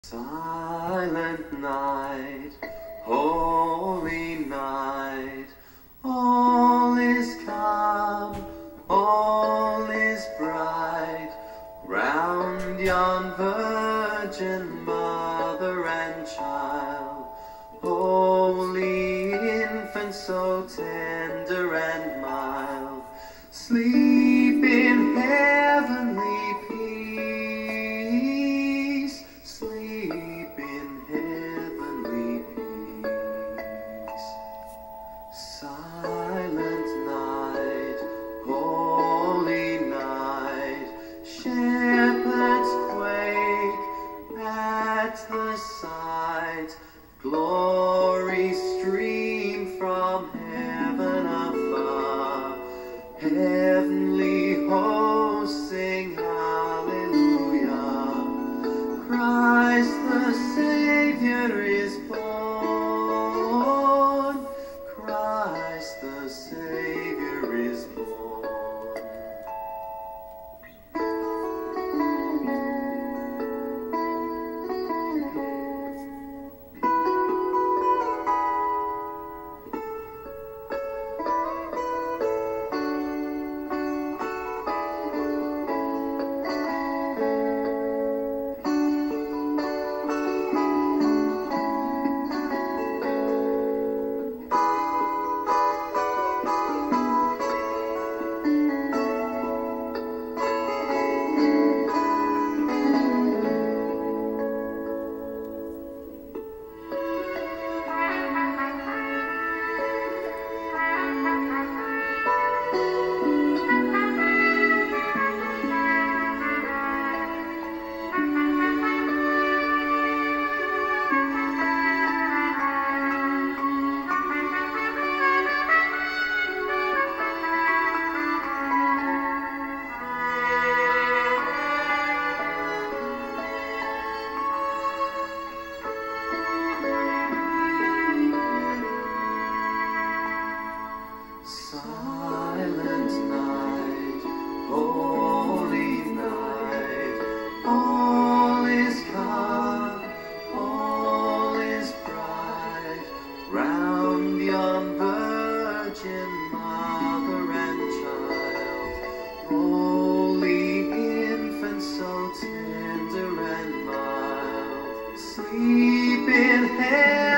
Silent night, holy night, all is calm, all is bright, round yon virgin mother and child, holy infant so tender and mild, sleep in heavenly peace, sleep in heavenly peace. Silent night, holy night, shepherds quake at the sight, glory stream from heaven afar, heavenly hosts sing hallelujah, Christ the Savior is born, Christ the Savior is born. Silent night, holy night, all is calm, all is bright, round yon virgin mother and child, holy infant so tender and mild, sleep in heaven.